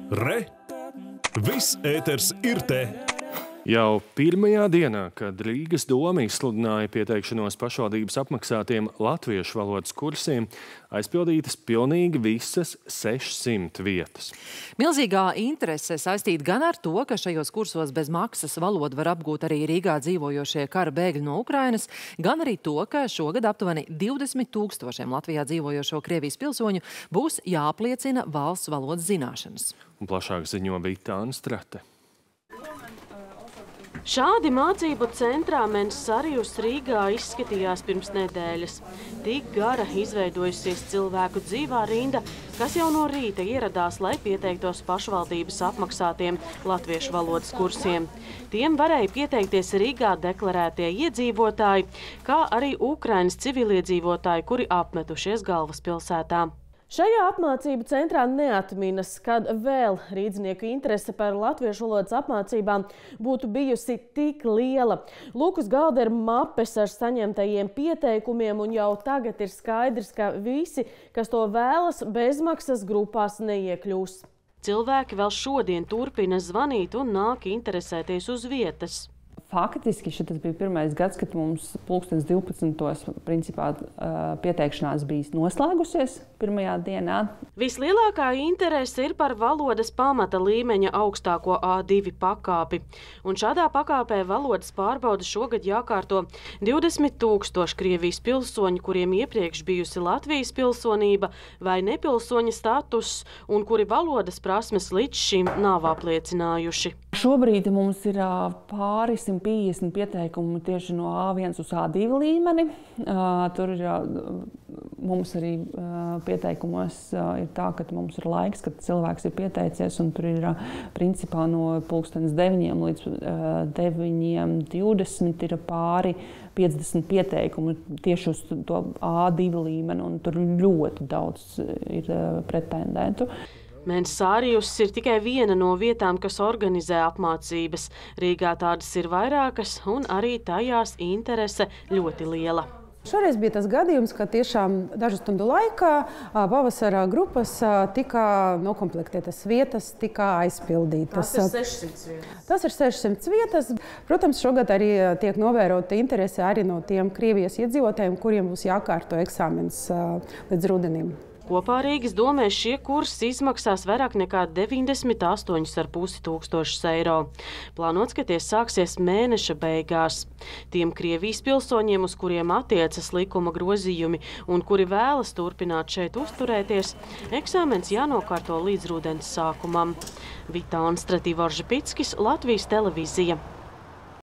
Re! Viss ēters ir te! Jau pirmajā dienā, kad Rīgas doma izsludināja pieteikšanos pašvaldības apmaksātiem latviešu valodas kursiem, aizpildītas pilnīgi visas 600 vietas. Milzīgā interese saistīta gan ar to, ka šajos kursos bez maksas valodu var apgūt arī Rīgā dzīvojošie kara bēgļi no Ukrainas, gan arī to, ka šogad aptuveni 20 000 Latvijā dzīvojošo Krievijas pilsoņu būs jāapliecina valsts valodas zināšanas. Un plašāk ziņo Vita Anstrate. Šādi mācību centrā Mensarijus Rīgā izskatījās pirms nedēļas. Tik gara izveidojusies cilvēku dzīvā rinda, kas jau no rīta ieradās, lai pieteiktos pašvaldības apmaksātiem latviešu valodas kursiem. Tiem varēja pieteikties Rīgā deklarētie iedzīvotāji, kā arī Ukrainas civiliedzīvotāji, kuri apmetušies galvaspilsētā. Šajā apmācību centrā neatminas, kad vēl rīdznieku interese par latviešu valodas apmācībām būtu bijusi tik liela. Lūk, uz galda ir mapes ar saņemtajiem pieteikumiem, un jau tagad ir skaidrs, ka visi, kas to vēlas, bezmaksas grupās neiekļūs. Cilvēki vēl šodien turpina zvanīt un nāk interesēties uz vietas. Faktiski šis bija pirmais gads, kad mums 12. principā pieteikšanās bija noslēgusies pirmajā dienā. Vislielākā interese ir par valodas pamata līmeņa augstāko A2 pakāpi. Un šādā pakāpē valodas pārbauda šogad jākārto 20 000 Krievijas pilsoņu, kuriem iepriekš bijusi Latvijas pilsonība vai nepilsoņa status, un kuri valodas prasmes līdz šim nav apliecinājuši. Šobrīd mums ir pāri 150 pieteikumu tieši no A1 uz A2 līmeni. Tur ir mums arī pieteikumos ir tā, ka mums ir laiks, kad cilvēks ir pieteicies, un tur ir principā no 9 līdz 9:20 ir pāri 50 pieteikumu tieši uz to A2 līmeni, un tur ļoti daudz ir pretendentu. Mensarijus ir tikai viena no vietām, kas organizē apmācības. Rīgā tādas ir vairākas, un arī tajās interese ļoti liela. Šoreiz bija tas gadījums, ka tiešām dažu stundu laikā pavasara grupas tika nokomplektētas vietas, tika aizpildītas. Tas ir 600 vietas. Tas ir 600 vietas. Protams, šogad arī tiek novērota interese arī no tiem Krievijas iedzīvotājiem, kuriem būs jākārto eksāmens līdz rudenim. Kopā Rīgas domē šie kursi izmaksās vairāk nekā 98 500 eiro. Plānots, ka tie sāksies mēneša beigās. Tiem Krievijas pilsoņiem, uz kuriem attiecas likuma grozījumi un kuri vēlas turpināt šeit uzturēties, eksāmens jānokārto līdz rudens sākumam. Vita Anstrate, Latvijas televīzija.